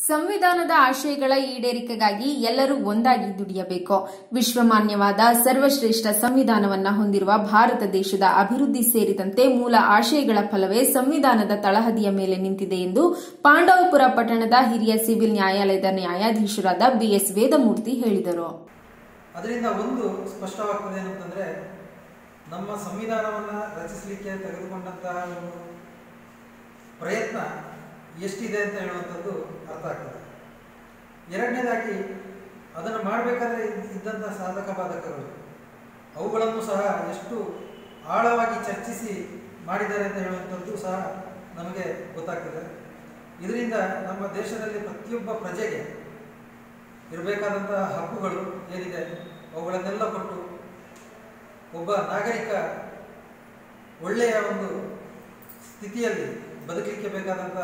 ಸಂವಿಧಾನದ ಆಶಯಗಳ ಈಡೇರಿಕೆಗಾಗಿ ಎಲ್ಲರೂ ಒಂದಾಗಿ ದುಡಿಯಬೇಕು. ವಿಶ್ವಮಾನ್ಯವಾದ ಸರ್ವಶ್ರೇಷ್ಠ ಸಂವಿಧಾನವನ್ನ ಹೊಂದಿರುವ ಭಾರತ ದೇಶದ ಅಭಿವೃದ್ಧಿ ಸೇರಿದಂತೆ ಮೂಲ ಆಶಯಗಳ ಫಲವೇ ಸಂವಿಧಾನದ ತಳಹದಿಯ ಮೇಲೆ ನಿಂತಿದೆ ಎಂದು ಪಾಂಡವಪುರ ಪಟ್ಟಣದ ಹಿರಿಯ ಸಿವಿಲ್ ನ್ಯಾಯಾಲಯದ ನ್ಯಾಯಾಧೀಶರಾದ ಬಿಎಸ್ ವೇದಮೂರ್ತಿ ಹೇಳಿದರು. ಅದರಿಂದ ಒಂದು ಸ್ಪಷ್ಟವಾಗ್ತದೆ ಏನಂತಂದ್ರೆ, ನಮ್ಮ ಸಂವಿಧಾನವನ್ನು ರಚಿಸಲಿಕ್ಕೆ ತೆಗೆದುಕೊಂಡಂತಹ ಒಂದು ಪ್ರಯತ್ನ ಎಷ್ಟಿದೆ ಅಂತ ಹೇಳುವಂಥದ್ದು ಅರ್ಥ ಆಗ್ತದೆ. ಎರಡನೇದಾಗಿ ಅದನ್ನು ಮಾಡಬೇಕಾದ್ರೆ ಇದ್ದಂಥ ಸಾಧಕ ಬಾಧಕಗಳು ಅವುಗಳನ್ನು ಸಹ ಎಷ್ಟು ಆಳವಾಗಿ ಚರ್ಚಿಸಿ ಮಾಡಿದ್ದಾರೆ ಅಂತ ಹೇಳುವಂಥದ್ದು ಸಹ ನಮಗೆ ಗೊತ್ತಾಗ್ತದೆ. ಇದರಿಂದ ನಮ್ಮ ದೇಶದಲ್ಲಿ ಪ್ರತಿಯೊಬ್ಬ ಪ್ರಜೆಗೆ ಇರಬೇಕಾದಂತಹ ಹಕ್ಕುಗಳು ಏನಿದೆ ಅವುಗಳನ್ನೆಲ್ಲ ಕೊಟ್ಟು ಒಬ್ಬ ನಾಗರಿಕ ಒಳ್ಳೆಯ ಒಂದು ಸ್ಥಿತಿಯಲ್ಲಿ ಬದುಕಲಿಕ್ಕೆ ಬೇಕಾದಂತಹ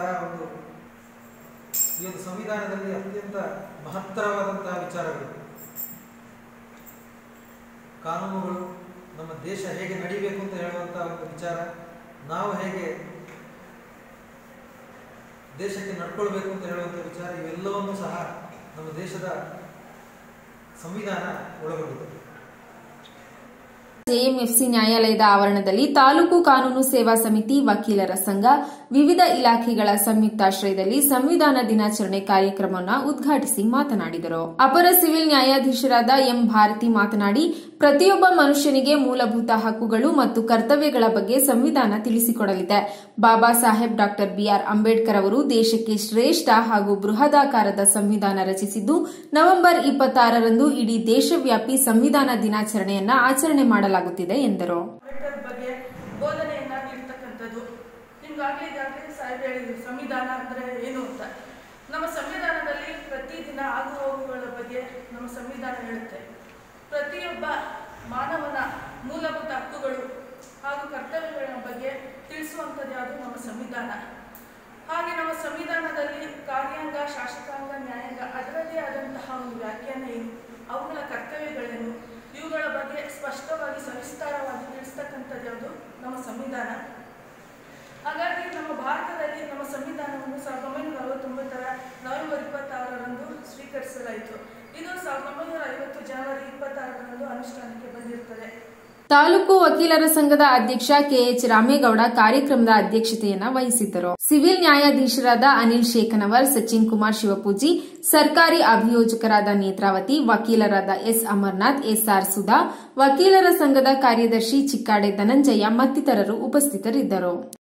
ಈ ಒಂದು ಸಂವಿಧಾನದಲ್ಲಿ ಅತ್ಯಂತ ಮಹತ್ತರವಾದಂತಹ ವಿಚಾರಗಳು, ಕಾನೂನುಗಳು, ನಮ್ಮ ದೇಶ ಹೇಗೆ ನಡಿಬೇಕು ಅಂತ ಹೇಳುವಂತಹ ಒಂದು ವಿಚಾರ, ನಾವು ಹೇಗೆ ದೇಶಕ್ಕೆ ನಡ್ಕೊಳ್ಬೇಕು ಅಂತ ಹೇಳುವಂಥ ವಿಚಾರ, ಇವೆಲ್ಲವನ್ನೂ ಸಹ ನಮ್ಮ ದೇಶದ ಸಂವಿಧಾನ ಒಳಗೊಂಡಿದೆ. ಜೆಎಂಎಫ್ಸಿ ನ್ಯಾಯಾಲಯದ ಆವರಣದಲ್ಲಿ ತಾಲೂಕು ಕಾನೂನು ಸೇವಾ ಸಮಿತಿ, ವಕೀಲರ ಸಂಘ, ವಿವಿಧ ಇಲಾಖೆಗಳ ಸಂಯುಕ್ತಾಶ್ರಯದಲ್ಲಿ ಸಂವಿಧಾನ ದಿನಾಚರಣೆ ಕಾರ್ಯಕ್ರಮವನ್ನು ಉದ್ಘಾಟಿಸಿ ಮಾತನಾಡಿದರು. ಅಪರ ಸಿವಿಲ್ ನ್ಯಾಯಾಧೀಶರಾದ ಎಂ ಭಾರತಿ ಮಾತನಾಡಿ, ಪ್ರತಿಯೊಬ್ಬ ಮನುಷ್ಯನಿಗೆ ಮೂಲಭೂತ ಹಕ್ಕುಗಳು ಮತ್ತು ಕರ್ತವ್ಯಗಳ ಬಗ್ಗೆ ಸಂವಿಧಾನ ತಿಳಿಸಿಕೊಡಲಿದೆ. ಬಾಬಾ ಸಾಹೇಬ್ ಡಾ ಬಿಆರ್ ಅಂಬೇಡ್ಕರ್ ಅವರು ದೇಶಕ್ಕೆ ಶ್ರೇಷ್ಠ ಹಾಗೂ ಬೃಹದಾಕಾರದ ಸಂವಿಧಾನ ರಚಿಸಿದ್ದು, ನವೆಂಬರ್ 26ರಂದು ಇಡೀ ದೇಶವ್ಯಾಪಿ ಸಂವಿಧಾನ ದಿನಾಚರಣೆಯನ್ನ ಆಚರಣೆ ಮಾಡಲಾಗುತ್ತಿದೆ ಎಂದರು. ಸಂವಿಧಾನ ಅಂದ್ರೆ ಏನು ಅಂತ, ನಮ್ಮ ಸಂವಿಧಾನದಲ್ಲಿ ಪ್ರತಿದಿನ ಆಗುಹೋಗುಗಳ ಬಗ್ಗೆ ನಮ್ಮ ಸಂವಿಧಾನ ಹೇಳುತ್ತೆ. ಪ್ರತಿಯೊಬ್ಬ ಮಾನವನ ಮೂಲಭೂತ ಹಕ್ಕುಗಳು ಹಾಗೂ ಕರ್ತವ್ಯಗಳ ಬಗ್ಗೆ ತಿಳಿಸುವಂಥದ್ದು ಯಾವುದು ನಮ್ಮ ಸಂವಿಧಾನ. ಹಾಗೆ ನಮ್ಮ ಸಂವಿಧಾನದಲ್ಲಿ ಕಾರ್ಯಾಂಗ, ಶಾಸಕಾಂಗ, ನ್ಯಾಯಾಂಗ ಅದರದೇ ಆದಂತಹ ಒಂದು ವ್ಯಾಖ್ಯಾನ ಏನು, ಅವುಗಳ ಕರ್ತವ್ಯಗಳೇನು, ಇವುಗಳ ಬಗ್ಗೆ ಸ್ಪಷ್ಟವಾಗಿ ಸವಿಸ್ತಾರವಾಗಿ ತಿಳಿಸ್ತಕ್ಕಂಥದ್ದು ಯಾವುದು ನಮ್ಮ ಸಂವಿಧಾನ. ಹಾಗಾಗಿ ನಮ್ಮ ಭಾರತದಲ್ಲಿ ನಮ್ಮ ಸಂವಿಧಾನವನ್ನು 1949ರ ನವೆಂಬರ್ 26ರಂದು ಸ್ವೀಕರಿಸಲಾಯಿತು. ಇದು 1950 ಜನವರಿ 26ರಂದು ಅನುಷ್ಠಾನಕ್ಕೆ ಬಂದಿರುತ್ತದೆ. ತಾಲೂಕು ವಕೀಲರ ಸಂಘದ ಅಧ್ಯಕ್ಷ ಕೆಎಚ್ ರಾಮೇಗೌಡ ಕಾರ್ಯಕ್ರಮದ ಅಧ್ಯಕ್ಷತೆಯನ್ನು ವಹಿಸಿದ್ದರು. ಸಿವಿಲ್ ನ್ಯಾಯಾಧೀಶರಾದ ಅನಿಲ್ ಶೇಖನವರ್, ಸಚಿನ್ ಕುಮಾರ್ ಶಿವಪೂಜಿ, ಸರ್ಕಾರಿ ಅಭಿಯೋಜಕರಾದ ನೇತ್ರಾವತಿ, ವಕೀಲರಾದ ಎಸ್ ಅಮರನಾಥ್, ಎಸ್ಆರ್ ಸುಧಾ, ವಕೀಲರ ಸಂಘದ ಕಾರ್ಯದರ್ಶಿ ಚಿಕ್ಕಾಡೆ ಧನಂಜಯ ಮತ್ತಿತರರು ಉಪಸ್ಥಿತರಿದ್ದರು.